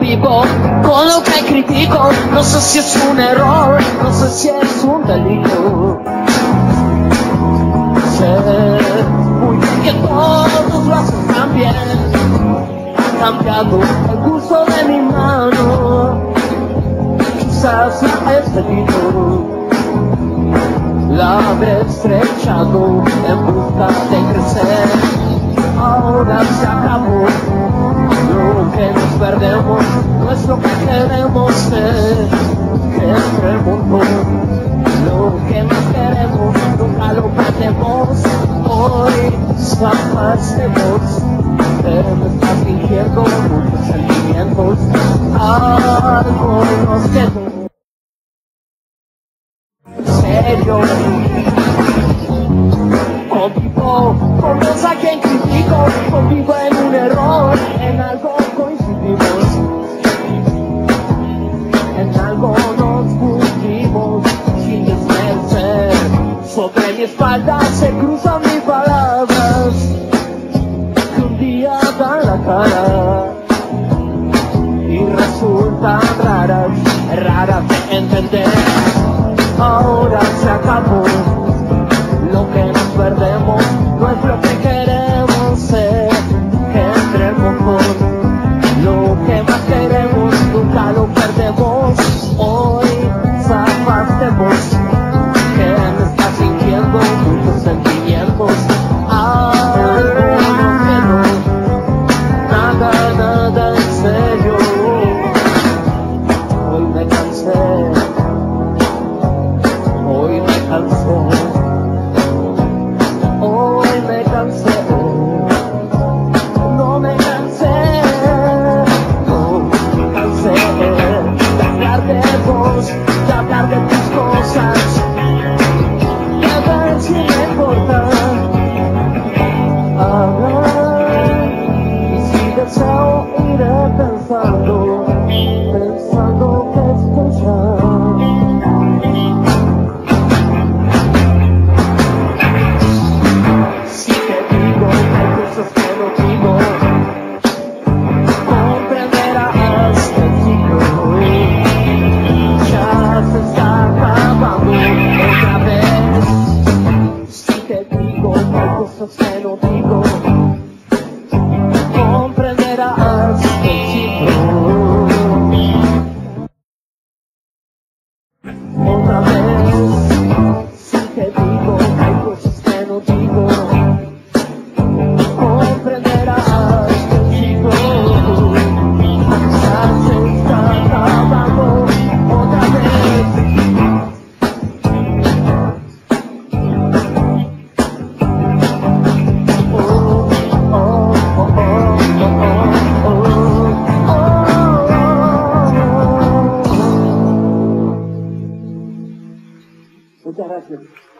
vivo con lo que critico. No sé si es un error, no sé si es un delito. Sé muy bien que todos lo hacen también. Ha cambiado el curso de mi mano, quizás la he cedido, la habré estrechado en busca de crecer. Ahora se acabó, lo que nos perdemos no es lo que queremos ser. Entre el mundo, lo que más queremos nunca lo perdemos. Hoy zafaste vos, pero me estás fingiendo muchos sentimientos. Algo nos quedó en serio. Convivo con los a quien critico, convivo en un error, en algo coincidimos, en algo nos pusimos sin desmerecer. Sobre mi espalda se cruzan mis palabras que un día dan la cara y resultan raras de entender. Ahora se acabó, lo que nos perdemos no es lo que queremos ser. Entre el montón, lo que más queremos nunca lo perdemos. Hoy zafaste vos, que me estás sintiendo muchos sentimientos. Algo no quedó, nada en serio. Hoy me cansé, hoy me cansé. De hablar de tus cosas, de ver si me importa. Y si deseo iré pensando que estoy ya. Si te digo que hay cosas que no digo, comprenderás el ciclo. Se está acabando otra vez. Si te digo que hay cosas que no digo, comprenderás el ciclo. Otra vez. Si te digo que hay cosas que no digo, comprenderás el ciclo. Ya se está acabando otra vez. Muchas gracias.